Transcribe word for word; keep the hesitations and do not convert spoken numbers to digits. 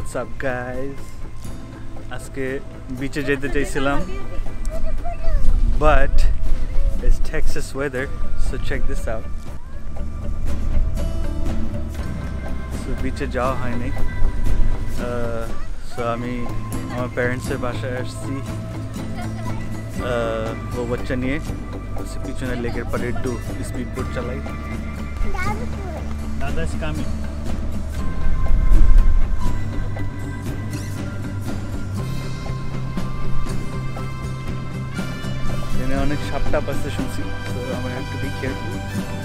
What's up guys? আজকে বিচে যেতে চাইছিলাম but it's Texas weather, so check this out. So বিচে যাওয়া হয়নি, so আমি আমার প্যারেন্টসের বাসায় আসছি ও বাচ্চা নিয়ে। পিছনে লেকের পাড়ে একটু স্পিড বোট চালাই। দাদা is coming. অনেক সাপ টাপ আছে শুনছি, তো আমার একটু বি কেয়ারফুল।